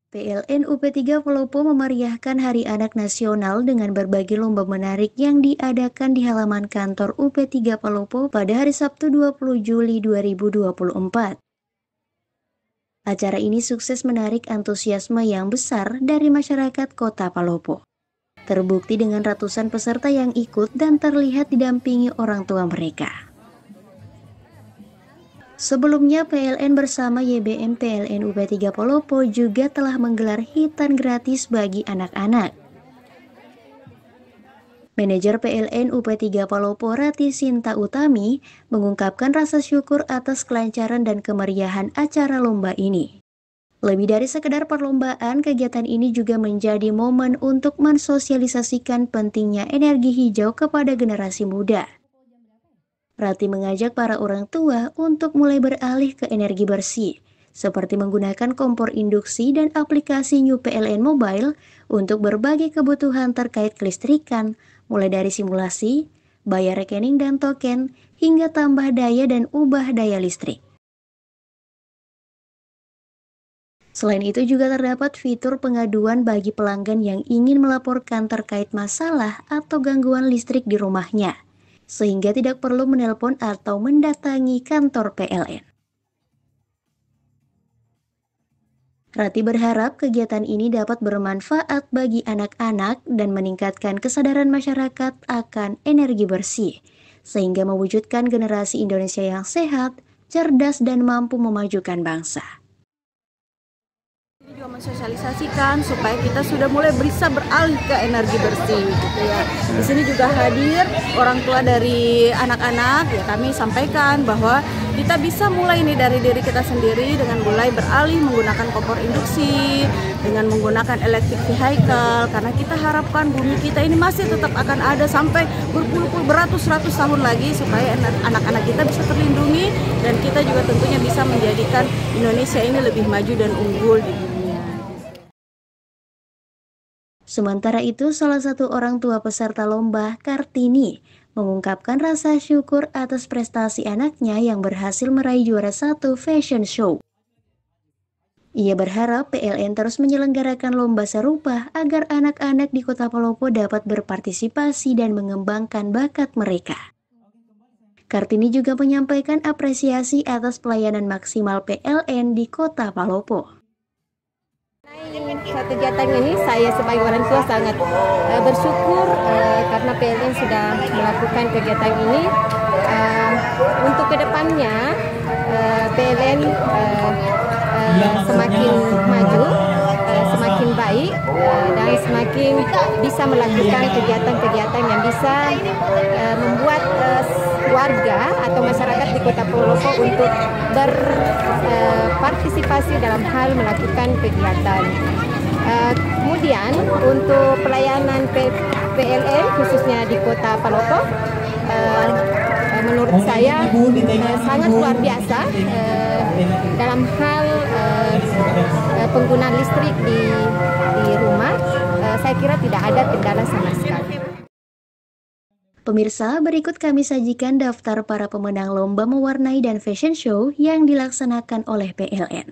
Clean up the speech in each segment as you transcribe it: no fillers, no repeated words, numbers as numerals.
PLN UP3 Palopo memeriahkan Hari Anak Nasional dengan berbagai lomba menarik yang diadakan di halaman kantor UP3 Palopo pada hari Sabtu 20 Juli 2024. Acara ini sukses menarik antusiasme yang besar dari masyarakat Kota Palopo. Terbukti dengan ratusan peserta yang ikut dan terlihat didampingi orang tua mereka. Sebelumnya, PLN bersama YBM PLN UP3 Palopo juga telah menggelar hitan gratis bagi anak-anak. Manajer PLN UP3 Palopo Rati Sinta Utami mengungkapkan rasa syukur atas kelancaran dan kemeriahan acara lomba ini. Lebih dari sekedar perlombaan, kegiatan ini juga menjadi momen untuk mensosialisasikan pentingnya energi hijau kepada generasi muda. Rati mengajak para orang tua untuk mulai beralih ke energi bersih, seperti menggunakan kompor induksi dan aplikasi New PLN Mobile untuk berbagai kebutuhan terkait kelistrikan, mulai dari simulasi, bayar rekening dan token, hingga tambah daya dan ubah daya listrik. Selain itu juga terdapat fitur pengaduan bagi pelanggan yang ingin melaporkan terkait masalah atau gangguan listrik di rumahnya, sehingga tidak perlu menelpon atau mendatangi kantor PLN. Rati berharap kegiatan ini dapat bermanfaat bagi anak-anak dan meningkatkan kesadaran masyarakat akan energi bersih, sehingga mewujudkan generasi Indonesia yang sehat, cerdas, dan mampu memajukan bangsa. Ini juga mensosialisasikan supaya kita sudah mulai bisa beralih ke energi bersih gitu ya. Di sini juga hadir orang tua dari anak-anak, ya kami sampaikan bahwa kita bisa mulai nih dari diri kita sendiri dengan mulai beralih menggunakan kompor induksi, dengan menggunakan electric vehicle, karena kita harapkan bumi kita ini masih tetap akan ada sampai berpuluh-puluh beratus-ratus tahun lagi supaya anak-anak kita bisa terlindungi dan kita juga tentunya bisa menjadikan Indonesia ini lebih maju dan unggul di dunia. Sementara itu, salah satu orang tua peserta lomba, Kartini, mengungkapkan rasa syukur atas prestasi anaknya yang berhasil meraih juara 1 fashion show. Ia berharap PLN terus menyelenggarakan lomba serupa agar anak-anak di Kota Palopo dapat berpartisipasi dan mengembangkan bakat mereka. Kartini juga menyampaikan apresiasi atas pelayanan maksimal PLN di Kota Palopo. Kegiatan ini saya sebagai orang tua sangat bersyukur karena PLN sudah melakukan kegiatan ini. Untuk kedepannya PLN semakin maju, semakin baik dan semakin bisa melakukan kegiatan-kegiatan yang bisa membuat warga atau masyarakat di Kota Palopo untuk berpartisipasi dalam hal melakukan kegiatan. Kemudian untuk pelayanan PLN khususnya di Kota Palopo, menurut saya sangat luar biasa dalam hal penggunaan listrik di rumah. Saya kira tidak ada kendala sama sekali. Pemirsa, berikut kami sajikan daftar para pemenang lomba mewarnai dan fashion show yang dilaksanakan oleh PLN.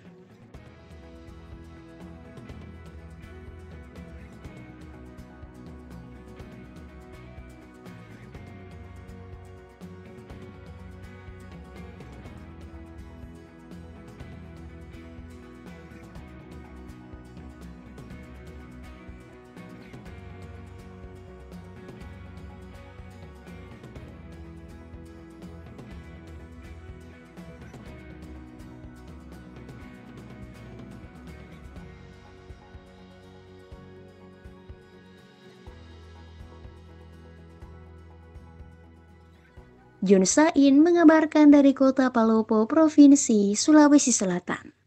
Jun Sain mengabarkan dari Kota Palopo, Provinsi Sulawesi Selatan.